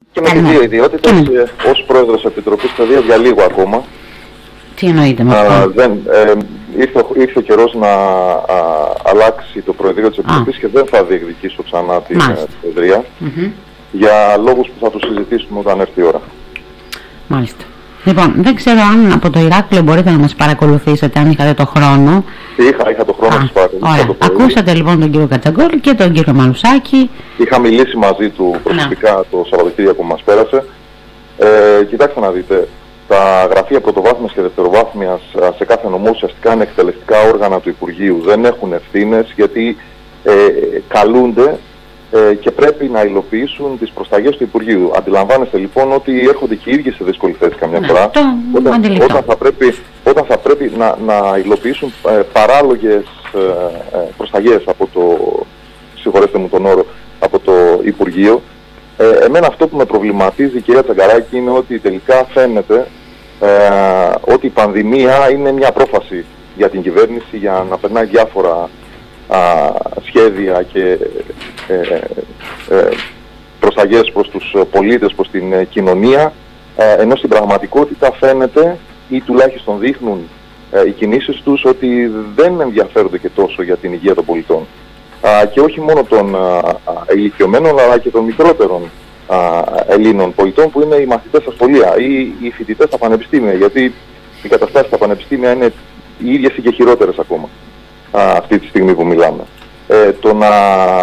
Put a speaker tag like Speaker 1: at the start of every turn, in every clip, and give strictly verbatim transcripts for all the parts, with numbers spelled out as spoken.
Speaker 1: Και με τις δύο ιδιότητες, ε, ως πρόεδρος Επιτροπής Παιδείας για λίγο ακόμα.
Speaker 2: Τι εννοείται με αυτό?
Speaker 1: Δεν, ε, ήρθε, ήρθε ο καιρός να α, αλλάξει το Προεδρείο της Επιτροπής και δεν θα διεκδικήσω ξανά την Προεδρία mm-hmm. για λόγους που θα τους συζητήσουμε όταν έρθει η ώρα.
Speaker 2: Μάλιστα. Λοιπόν, δεν ξέρω αν από το Ηράκλειο μπορείτε να μας παρακολουθήσετε, αν είχατε το χρόνο.
Speaker 1: Είχα, είχα το χρόνο να σας παρακολουθήσω.
Speaker 2: Ακούσατε λοιπόν τον κύριο Κατσαγκόλη και τον κύριο Μανουσάκη.
Speaker 1: Είχα μιλήσει μαζί του προσωπικά να. το Σαββατοκύριακο που μας πέρασε. Ε, κοιτάξτε να δείτε, τα γραφεία πρωτοβάθμιας και δευτεροβάθμιας σε κάθε νομό ουσιαστικά είναι εκτελεστικά όργανα του Υπουργείου. Δεν έχουν ευθύνες γιατί ε, καλούνται ε, και πρέπει να υλοποιήσουν τις προσταγές του Υπουργείου. Αντιλαμβάνεστε λοιπόν ότι έρχονται και οι ίδιοι σε δύσκολη θέση καμιά
Speaker 2: ναι,
Speaker 1: φορά
Speaker 2: το
Speaker 1: όταν, όταν θα πρέπει, όταν θα πρέπει να, να υλοποιήσουν ε, παράλογες ε, προσταγές από το, συγχωρέστε μου τον όρο, από το Υπουργείο. Ε, εμένα αυτό που με προβληματίζει, κυρία Τσαγκαράκη, είναι ότι τελικά φαίνεται ε, ότι η πανδημία είναι μια πρόφαση για την κυβέρνηση για να περνάει διάφορα α, σχέδια και ε, ε, προσταγές προς τους πολίτες, προς την ε, κοινωνία, ε, ενώ στην πραγματικότητα φαίνεται ή τουλάχιστον δείχνουν ε, οι κινήσεις τους ότι δεν ενδιαφέρονται και τόσο για την υγεία των πολιτών. Α, και όχι μόνο των ηλικιωμένων αλλά και των μικρότερων α, Ελλήνων πολιτών που είναι οι μαθητές στα σχολεία ή οι φοιτητές στα πανεπιστήμια, γιατί οι καταστάσεις στα πανεπιστήμια είναι οι ίδιες ή και χειρότερες ακόμα α, αυτή τη στιγμή που μιλάμε. Ε, το, να,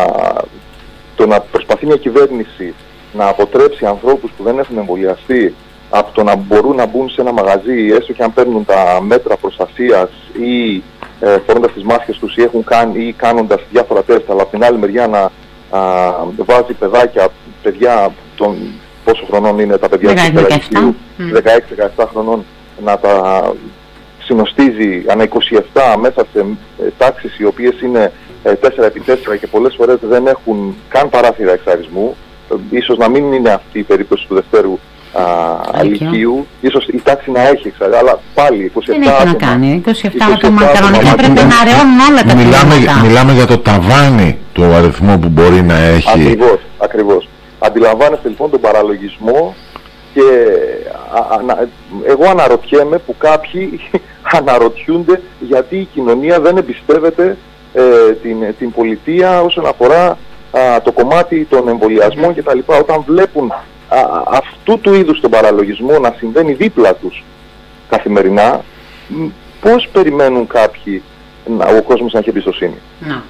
Speaker 1: το να προσπαθεί μια κυβέρνηση να αποτρέψει ανθρώπους που δεν έχουν εμβολιαστεί από το να μπορούν να μπουν σε ένα μαγαζί, έστω και αν παίρνουν τα μέτρα προστασίας ή ε, φορώντας τις μάσκες τους ή, έχουν κάνει, ή κάνοντας διάφορα τεστ, αλλά από την άλλη μεριά να α, βάζει παιδάκια, παιδιά των πόσο χρονών είναι τα παιδιά του δεκαέξι δεκαεπτά χρονών, να τα συνοστίζει ανά είκοσι επτά μέσα σε ε, τάξεις οι οποίες είναι ε, τέσσερα επί τέσσερα και πολλές φορές δεν έχουν καν παράθυρα εξαρισμού. Ε, ίσως να μην είναι αυτή η περίπτωση του δευτέρου αλικίου, ίσως η τάξη να έχει εξαρτά, αλλά πάλι είκοσι επτά
Speaker 2: άτομα. Δεν έχει να κάνει, είκοσι επτά άτομα κανονικά πρέπει να αραιώνουν όλα τα
Speaker 3: μιλάμε, μιλάμε για το ταβάνι του αριθμού που μπορεί να έχει.
Speaker 1: Ακριβώς, ακριβώς. Αντιλαμβάνεστε λοιπόν τον παραλογισμό και α, α, εγώ αναρωτιέμαι που κάποιοι αναρωτιούνται γιατί η κοινωνία δεν εμπιστεύεται ε, την, την πολιτεία όσον αφορά α, το κομμάτι των εμβολιασμών κτλ. Όταν βλέπουν Α, αυτού του είδους τον παραλογισμό να συμβαίνει δίπλα τους καθημερινά, πώς περιμένουν κάποιοι να, ο κόσμος να έχει εμπιστοσύνη?
Speaker 2: Να.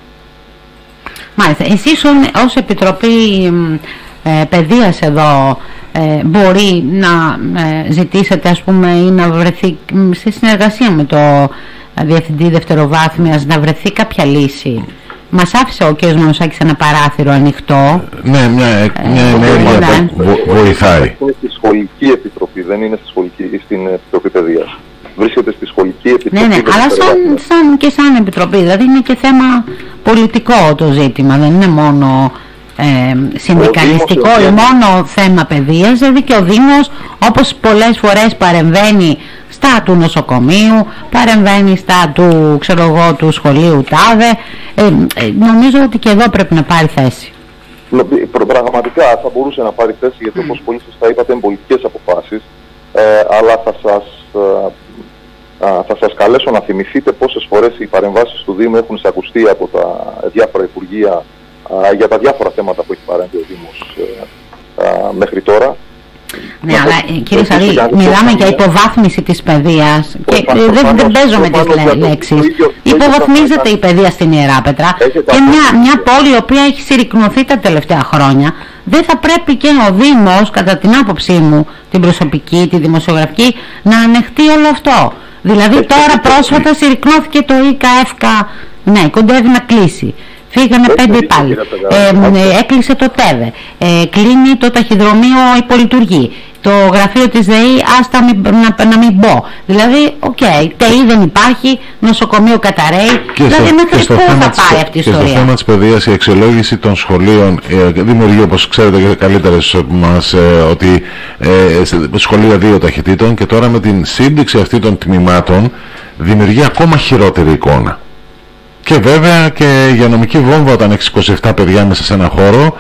Speaker 2: Μάλιστα, εσείς ως Επιτροπή ε, Παιδείας εδώ ε, μπορεί να ε, ζητήσετε ας πούμε ή να βρεθεί σε συνεργασία με το Διευθυντή Δευτεροβάθμιας να βρεθεί κάποια λύση? Μας άφησε ο κ. Μανουσάκης ένα παράθυρο ανοιχτό.
Speaker 3: Ναι, μια, μια ε, ενέργεια ναι. που βο, βοηθάει.
Speaker 1: Είναι στη σχολική επιτροπή, δεν είναι στη σχολική, στην Επιτροπή Παιδείας. Βρίσκεται στη σχολική επιτροπή.
Speaker 2: Ναι, ναι, αλλά σαν, σαν και σαν επιτροπή, δηλαδή είναι και θέμα πολιτικό το ζήτημα, δεν είναι μόνο ε, συνδικαλιστικό ή μόνο θέμα παιδείας, δηλαδή και ο Δήμος όπως πολλές φορές παρεμβαίνει στα του νοσοκομείου, παρεμβαίνει στα του, ξέρω εγώ, του σχολείου τάδε. Ε, ε, νομίζω ότι και εδώ πρέπει να πάρει θέση.
Speaker 1: Πραγματικά θα μπορούσε να πάρει θέση, γιατί όπως πολύ σωστά είπατε είναι πολιτικές αποφάσεις, ε, αλλά θα σας, ε, ε, θα σας καλέσω να θυμηθείτε πόσες φορές οι παρεμβάσεις του Δήμου έχουν εισακουστεί από τα διάφορα υπουργεία ε, για τα διάφορα θέματα που έχει παρέμβει ο Δήμος ε, ε, μέχρι τώρα.
Speaker 2: Ναι, αλλά κύριε Σαρή, μιλάμε για υποβάθμιση της παιδείας και δεν, δεν παίζω με τις λέξεις. Υποβαθμίζεται η παιδεία στην Ιεράπετρα και μια, μια πόλη η οποία έχει συρρικνωθεί τα τελευταία χρόνια. Δεν θα πρέπει και ο Δήμος, κατά την άποψή μου, την προσωπική, τη δημοσιογραφική, να ανεχτεί όλο αυτό. Δηλαδή τώρα πρόσφατα συρρικνώθηκε το ΙΚΑ-ΕΦΚΑ, ναι, κοντεύει να κλείσει. Φύγανε πέντε υπάλληλοι. Ε, έκλεισε το ΤΕΒΕ. Ε, κλείνει το ταχυδρομείο, υπολειτουργεί. Το γραφείο της ΔΕΗ, άστα μην, να, να μην μπω. Δηλαδή, οκ, okay, ΤΕΗ δεν υπάρχει, νοσοκομείο καταραίει.
Speaker 3: Και
Speaker 2: δηλαδή,
Speaker 3: στο,
Speaker 2: μέχρι πού θα
Speaker 3: της,
Speaker 2: πάει αυτή η ιστορία?
Speaker 3: Και στο θέμα της παιδείας, η αξιολόγηση των σχολείων ε, δημιουργεί, όπως ξέρετε και καλύτερες από μας, ε, ότι ε, σχολεία δύο ταχυτήτων και τώρα με την σύμπτυξη αυτή των τμήματων δημιουργεί ακόμα χειρότερη εικόνα. Και βέβαια και υγειονομική βόμβα όταν έχεις είκοσι επτά παιδιά μέσα σε ένα χώρο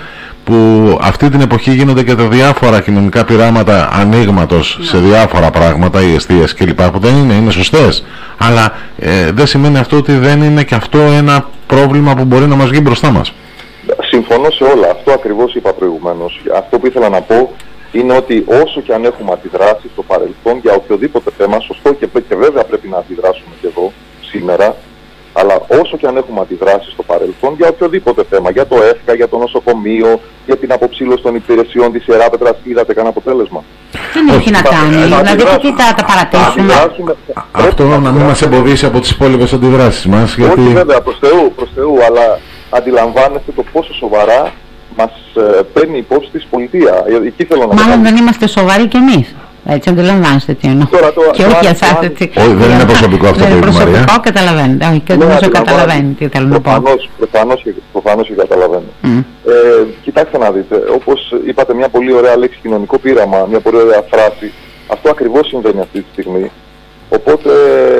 Speaker 3: που αυτή την εποχή γίνονται και τα διάφορα κοινωνικά πειράματα ανοίγματος σε διάφορα πράγματα, οι εστίες κλπ. Που δεν είναι, είναι σωστές. Αλλά ε, δεν σημαίνει αυτό ότι δεν είναι και αυτό ένα πρόβλημα που μπορεί να μας βγει μπροστά μας.
Speaker 1: Συμφωνώ σε όλα. Αυτό ακριβώς είπα προηγουμένως. Αυτό που ήθελα να πω είναι ότι όσο και αν έχουμε αντιδράσει στο παρελθόν για οποιοδήποτε θέμα, σωστό και, και βέβαια πρέπει να αντιδράσουμε και εδώ σήμερα, αλλά όσο και αν έχουμε αντιδράσει στο παρελθόν για οποιοδήποτε θέμα, για το ΕΦΚΑ, για το νοσοκομείο, για την αποψήλωση των υπηρεσιών της Ιεράπετρας, είδατε κανένα αποτέλεσμα?
Speaker 2: Δεν έχει να κάνει. Δηλαδή, τι θα τα παρατήσουμε.
Speaker 3: Αυτό να μην μας εμποδίσει από τις υπόλοιπες αντιδράσεις μας.
Speaker 1: Γιατί... Όχι βέβαια, προς Θεού, προς Θεού, αλλά αντιλαμβάνεστε το πόσο σοβαρά μας ε, παίρνει υπόψη της πολιτεία. Εκεί θέλω να
Speaker 2: Μάλλον δεν είμαστε σοβαροί κι εμείς. Έτσι αντιλαμβάνεστε τι εννοώ. Και όχι για εσάς έτσι.
Speaker 3: Όχι, δεν είναι προσωπικό αυτό που είπε η Μαρία.
Speaker 2: Προσωπικό, καταλαβαίνετε. Όχι, και νομίζω καταλαβαίνει τι θέλω να πω.
Speaker 1: Προφανώς και καταλαβαίνω. Ε, κοιτάξτε να δείτε, όπως είπατε μια πολύ ωραία λέξη, κοινωνικό πείραμα, μια πολύ ωραία φράση, αυτό ακριβώς συμβαίνει αυτή τη στιγμή. Οπότε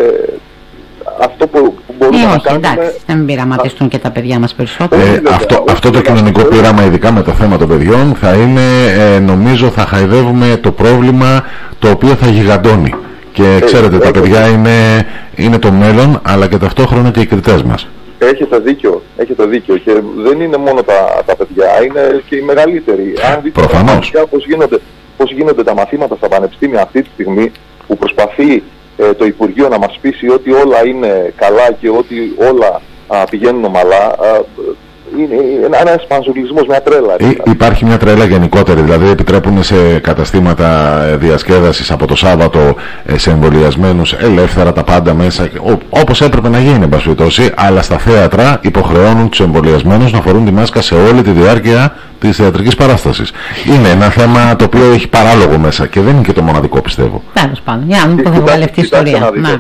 Speaker 1: αυτό που, που μπορούμε
Speaker 2: ε,
Speaker 1: να
Speaker 2: όχι,
Speaker 1: κάνουμε...
Speaker 2: εντάξει, δεν πειραματιστούν και τα παιδιά μας περισσότερο.
Speaker 3: Ε, αυτό, αυτό το κοινωνικό πείραμα, ειδικά με το θέμα των παιδιών, θα είναι, ε, νομίζω, θα χαϊδεύουμε το πρόβλημα το οποίο θα γιγαντώνει. Και ε, ξέρετε, ε, τα παιδιά είναι, είναι το μέλλον, αλλά και ταυτόχρονα και οι κριτές μας.
Speaker 1: Έχετε δίκιο, έχετε δίκιο. Και δεν είναι μόνο τα, τα παιδιά, είναι και οι μεγαλύτεροι. Αν δείτε
Speaker 3: προφανώς.
Speaker 1: Πώς γίνονται, πώς γίνονται τα μαθήματα στα πανεπιστήμια αυτή τη στιγμή, που προσπαθεί ε, το Υπουργείο να μας πείσει ότι όλα είναι καλά και ότι όλα α, πηγαίνουν ομαλά, α, είναι ένα εσπανσουλισμός, μια τρέλα.
Speaker 3: Ή, υπάρχει μια τρέλα γενικότερη, δηλαδή επιτρέπουν σε καταστήματα διασκέδασης από το Σάββατο σε εμβολιασμένους ελεύθερα τα πάντα μέσα, ό, όπως έπρεπε να γίνει, εν πάση περιπτώσει, αλλά στα θέατρα υποχρεώνουν τους εμβολιασμένους να φορούν τη μάσκα σε όλη τη διάρκεια της θεατρικής παράστασης. Είναι ένα θέμα το οποίο έχει παράλογο μέσα και δεν είναι και το μοναδικό, πιστεύω.
Speaker 2: Τέλος πάντων, για να μην πω θα βγάλει αυτή η ιστορία.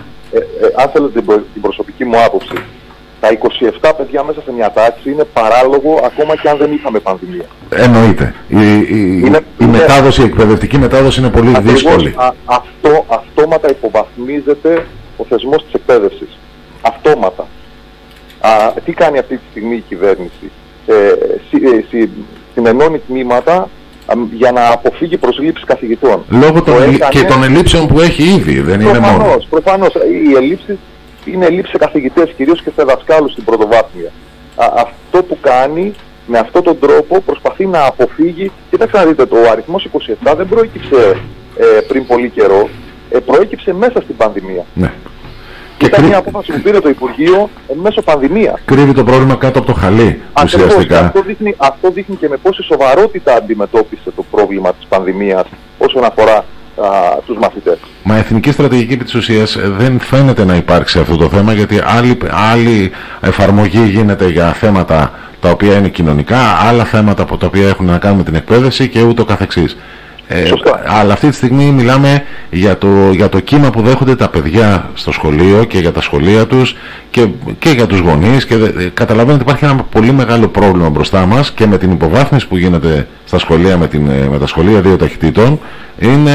Speaker 1: Αν θέλετε την προσωπική μου άποψη, τα είκοσι επτά παιδιά μέσα σε μια τάξη είναι παράλογο ακόμα και αν δεν είχαμε πανδημία.
Speaker 3: Εννοείται. Η, η, είναι, η είναι, μετάδοση, η εκπαιδευτική μετάδοση είναι πολύ ακριβώς δύσκολη. Α,
Speaker 1: αυτό, αυτόματα υποβαθμίζεται ο θεσμός της εκπαίδευσης. Αυτόματα. Α, τι κάνει αυτή τη στιγμή η κυβέρνηση? Ε, συ, ε, συνενώνει τμήματα α, για να αποφύγει προσλήψεις καθηγητών.
Speaker 3: Λόγω των έκανε... και των ελλείψεων που έχει ήδη, δεν
Speaker 1: προφανώς,
Speaker 3: είναι μόνο.
Speaker 1: Προφανώς. Οι ελλείψεις είναι ελλείψεις σε καθηγητές, κυρίως και σε δασκάλους στην πρωτοβάθμια. Α, αυτό που κάνει, με αυτόν τον τρόπο προσπαθεί να αποφύγει. Κοιτάξτε να δείτε, ο αριθμός είκοσι επτά δεν προέκυψε ε, πριν πολύ καιρό, ε, προέκυψε μέσα στην πανδημία.
Speaker 3: Ναι.
Speaker 1: Και ήταν κρύ... μια απόφαση που πήρε το Υπουργείο εν μέσω πανδημία.
Speaker 3: Κρύβει το πρόβλημα κάτω από το χαλί, ουσιαστικά.
Speaker 1: Αυτό δείχνει, αυτό δείχνει και με πόση σοβαρότητα αντιμετώπισε το πρόβλημα της πανδημίας όσον αφορά α, τους μαθητές.
Speaker 3: Μα εθνική στρατηγική επί της ουσίας δεν φαίνεται να υπάρξει αυτό το θέμα, γιατί άλλη, άλλη εφαρμογή γίνεται για θέματα τα οποία είναι κοινωνικά, άλλα θέματα από τα οποία έχουν να κάνουν με την εκπαίδευση και ούτω καθεξής. Ε, αλλά αυτή τη στιγμή μιλάμε για το, για το κύμα που δέχονται τα παιδιά στο σχολείο και για τα σχολεία τους και, και για τους γονείς και ε, καταλαβαίνετε υπάρχει ένα πολύ μεγάλο πρόβλημα μπροστά μας και με την υποβάθμιση που γίνεται στα σχολεία με, την, με τα σχολεία δύο ταχυτήτων είναι,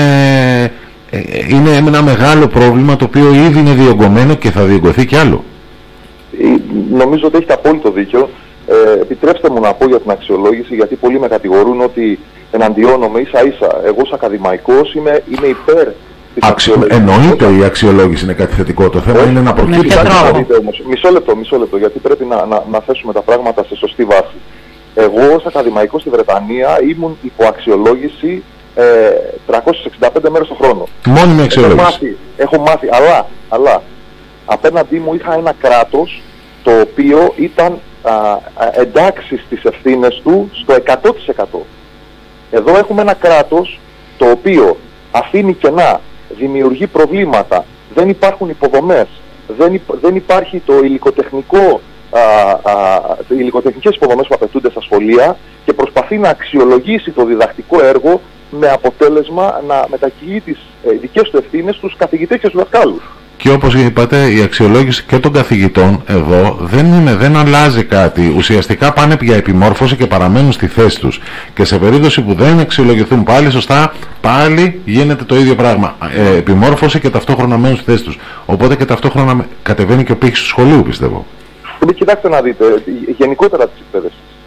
Speaker 3: ε, είναι ένα μεγάλο πρόβλημα το οποίο ήδη είναι διωγγωμένο και θα διωγγωθεί κι άλλο.
Speaker 1: Νομίζω ότι έχετε απόλυτο δίκιο. Ε, επιτρέψτε μου να πω για την αξιολόγηση, γιατί πολλοί με κατηγορούν ότι εναντιώνομαι ίσα ίσα. Εγώ ως ακαδημαϊκός είμαι, είμαι υπέρ της αξιολόγησης.
Speaker 3: Εννοείται η αξιολόγηση είναι κάτι θετικό. Το θέμα είναι να προκύψει.
Speaker 1: Μισό λεπτό, μισό λεπτό, γιατί πρέπει να, να, να θέσουμε τα πράγματα σε σωστή βάση. Εγώ ως ακαδημαϊκός στη Βρετανία ήμουν υπό αξιολόγηση ε, τριακόσιες εξήντα πέντε μέρες το χρόνο.
Speaker 3: Μόνιμη αξιολόγηση.
Speaker 1: Έχω μάθει, έχω μάθει αλλά, αλλά απέναντί μου είχα ένα κράτος το οποίο ήταν α, α, εντάξει στις ευθύνες του στο εκατό τοις εκατό. Εδώ έχουμε ένα κράτος το οποίο αφήνει κενά, δημιουργεί προβλήματα, δεν υπάρχουν υποδομές, δεν, υπ, δεν υπάρχει το υλικοτεχνικό, α, α, οι υλικοτεχνικές υποδομές που απαιτούνται στα σχολεία και προσπαθεί να αξιολογήσει το διδακτικό έργο με αποτέλεσμα να μετακυλεί τις ε, δικές του ευθύνες στους καθηγητές και στους δασκάλους.
Speaker 3: Και όπως είπατε, η αξιολόγηση και των καθηγητών εδώ δεν, είναι, δεν αλλάζει κάτι. Ουσιαστικά πάνε για επιμόρφωση και παραμένουν στη θέση τους. Και σε περίπτωση που δεν αξιολογηθούν πάλι σωστά, πάλι γίνεται το ίδιο πράγμα. Ε, επιμόρφωση και ταυτόχρονα μένουν στη θέση τους. Οπότε και ταυτόχρονα κατεβαίνει και ο πύχης του σχολείου, πιστεύω.
Speaker 1: Κοιτάξτε να δείτε, γενικότερα της εκπαίδευσης.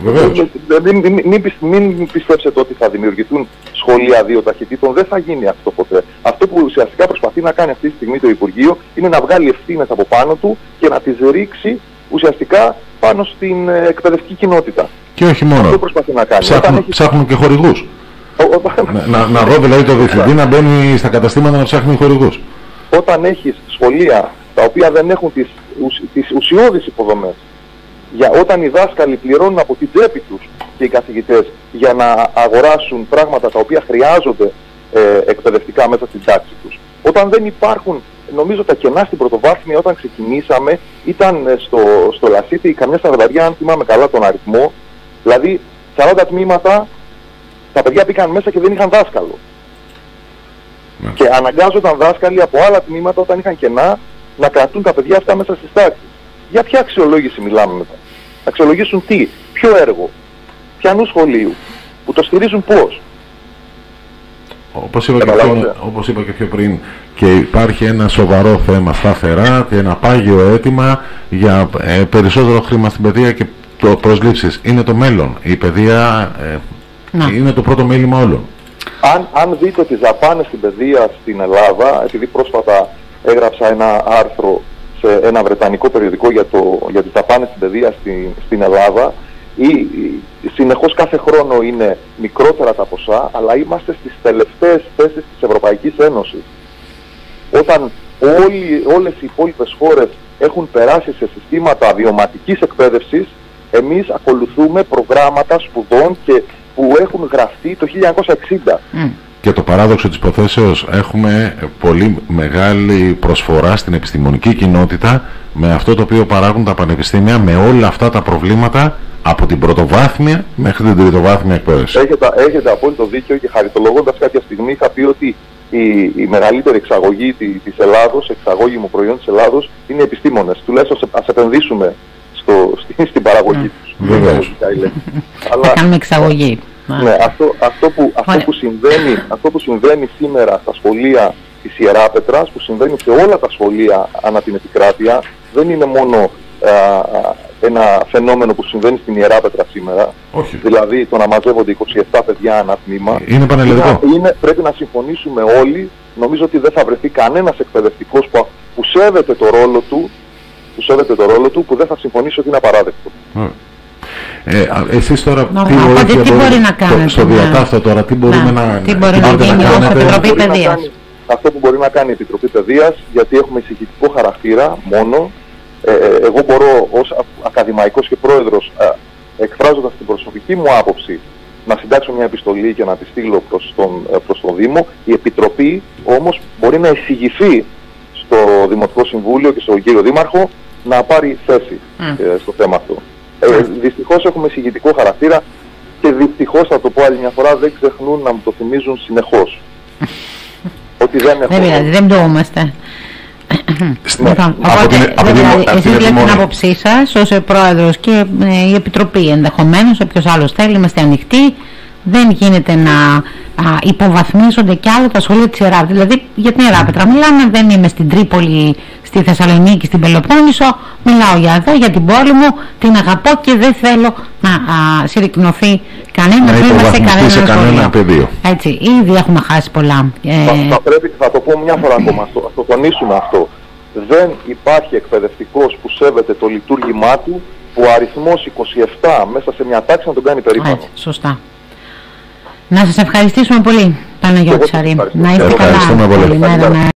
Speaker 1: Μην, μην, μην, μην πιστέψετε ότι θα δημιουργηθούν σχολεία δύο ταχυτήτων, δεν θα γίνει αυτό ποτέ. Αυτό που ουσιαστικά προσπαθεί να κάνει αυτή τη στιγμή το Υπουργείο είναι να βγάλει ευθύνες από πάνω του και να τις ρίξει ουσιαστικά πάνω στην ε, εκπαιδευτική κοινότητα.
Speaker 3: Και όχι μόνο.
Speaker 1: Αυτό προσπαθεί να κάνει.
Speaker 3: Ψάχνουν,
Speaker 1: έχει...
Speaker 3: ψάχνουν και χορηγούς. να, να, να δω δηλαδή το διευθυντή να μπαίνει στα καταστήματα να ψάχνει χορηγούς.
Speaker 1: Όταν έχεις σχολεία τα οποία δεν έχουν τις, τις ουσιώδεις υποδομές, για όταν οι δάσκαλοι πληρώνουν από την τσέπη τους και οι καθηγητές για να αγοράσουν πράγματα τα οποία χρειάζονται ε, εκπαιδευτικά μέσα στην τάξη τους, όταν δεν υπάρχουν, νομίζω τα κενά στην πρωτοβάθμια όταν ξεκινήσαμε ήταν στο, στο Λασίτη καμιά σαρανταριά, αν θυμάμαι καλά τον αριθμό, δηλαδή σαράντα τμήματα, τα παιδιά πήγαν μέσα και δεν είχαν δάσκαλο. Ναι. Και αναγκάζονταν δάσκαλοι από άλλα τμήματα όταν είχαν κενά να κρατούν τα παιδιά αυτά μέσα στις τάξεις. Για ποια αξιολόγηση μιλάμε μετά? Αξιολογήσουν τι, ποιο έργο, ποιανού σχολείου, που το στηρίζουν πώς?
Speaker 3: Όπως είπα, και πιο, όπως είπα και πιο πριν, και υπάρχει ένα σοβαρό θέμα σταθερά και ένα πάγιο αίτημα για ε, περισσότερο χρήμα στην παιδεία και το προσλήψεις. Είναι το μέλλον. Η παιδεία ε, είναι το πρώτο μέλημα όλων.
Speaker 1: Αν, αν δείτε τις δαπάνες στην παιδεία στην Ελλάδα, επειδή πρόσφατα έγραψα ένα άρθρο σε ένα βρετανικό περιοδικό για, το, για τις δαπάνες στην παιδεία στην, στην Ελλάδα, ή, ή, συνεχώς κάθε χρόνο είναι μικρότερα τα ποσά, αλλά είμαστε στις τελευταίες θέσεις της Ευρωπαϊκής Ένωσης. Όταν όλοι, όλες οι υπόλοιπες χώρες έχουν περάσει σε συστήματα βιωματικής εκπαίδευσης, εμείς ακολουθούμε προγράμματα σπουδών και που έχουν γραφτεί το χίλια εννιακόσια εξήντα. Mm.
Speaker 3: Και το παράδοξο της υποθέσεως, έχουμε πολύ μεγάλη προσφορά στην επιστημονική κοινότητα με αυτό το οποίο παράγουν τα πανεπιστήμια, με όλα αυτά τα προβλήματα από την πρωτοβάθμια μέχρι την τριτοβάθμια εκπαίδευση.
Speaker 1: Έχετε, έχετε απόλυτο δίκιο και χαριτολογώντας κάποια στιγμή είχα πει ότι η, η μεγαλύτερη εξαγωγή της Ελλάδος, εξαγώγημο προϊόν της Ελλάδος, είναι οι επιστήμονες. Τουλάχιστον ας επενδύσουμε στο, στην, στην παραγωγή mm. τους.
Speaker 3: Βεβαίως.
Speaker 2: Αλλά κάνουμε εξαγωγή.
Speaker 1: Ναι, αυτό, αυτό, που, αυτό, που συμβαίνει, αυτό που συμβαίνει σήμερα στα σχολεία της Ιεράπετρας, που συμβαίνει σε όλα τα σχολεία ανά την επικράτεια, δεν είναι μόνο α, α, ένα φαινόμενο που συμβαίνει στην Ιεράπετρα σήμερα.
Speaker 3: Όχι.
Speaker 1: Δηλαδή το να μαζεύονται είκοσι επτά παιδιά ανά τμήμα.
Speaker 3: Είναι πανελλαδικό.
Speaker 1: Είναι, πρέπει να συμφωνήσουμε όλοι. Νομίζω ότι δεν θα βρεθεί κανένας εκπαιδευτικός που, που σέβεται το ρόλο του, που σέβεται το ρόλο του, που δεν θα συμφωνήσει ότι είναι απαράδεκτο. Mm.
Speaker 3: Ε, εσείς τώρα
Speaker 2: no, τι, no, τι, τι μπορεί να κάνετε?
Speaker 3: Στο διατάφτα τώρα, τι μπορούμε να, να,
Speaker 2: τι μπορεί να, να γίνει ως Επιτροπή Παιδείας?
Speaker 1: Αυτό που μπορεί να κάνει η Επιτροπή Παιδείας, γιατί έχουμε εισηγητικό χαρακτήρα μόνο, ε, εγώ μπορώ ως ακαδημαϊκός και πρόεδρος, ε, εκφράζοντας την προσωπική μου άποψη, να συντάξω μια επιστολή και να τη στείλω προς τον, προς τον Δήμο. Η Επιτροπή όμως μπορεί να εισηγηθεί στο Δημοτικό Συμβούλιο και στον κύριο Δήμαρχο να πάρει θέση mm. ε, στο θέμα αυτό. Ε, δυστυχώς έχουμε εισηγητικό χαρακτήρα και δυστυχώς, θα το πω άλλη μια φορά, δεν ξεχνούν να μου το θυμίζουν συνεχώς. Ότι δεν έχουμε...
Speaker 2: Δεν πειράζει, δεν πτωούμαστε. Οπότε, εσείς λέτε την άποψή σας ως πρόεδρος και ε, η Επιτροπή ενδεχομένως, όποιος άλλος θέλει, είμαστε ανοιχτοί. Δεν γίνεται να α, υποβαθμίζονται κι άλλο τα σχολεία της Ιεράπετρας. Δηλαδή για την Ιεράπετρα μιλάμε, δεν είμαι στην Τρίπολη, στη Θεσσαλονίκη, στην Πελοπόννησο, μιλάω για εδώ, για την πόλη μου, την αγαπώ και δεν θέλω να α, συρρυκνωθεί κανένα βήμα σε κανένα,
Speaker 3: σε κανένα πεδίο.
Speaker 2: Έτσι, ήδη έχουμε χάσει πολλά.
Speaker 1: Ε... Θα, θα, πρέπει, θα το πω μια φορά ακόμα, θα το τονίσουμε αυτό. Δεν υπάρχει εκπαιδευτικός που σέβεται το λειτουργήμά του, που ο αριθμός είκοσι επτά μέσα σε μια τάξη να τον κάνει περήφανο.
Speaker 2: Έτσι, σωστά. Να σας ευχαριστήσουμε πολύ, Παναγιώτη Σαρή. Να είστε καλά.
Speaker 3: Ευχαριστούμε πολύ.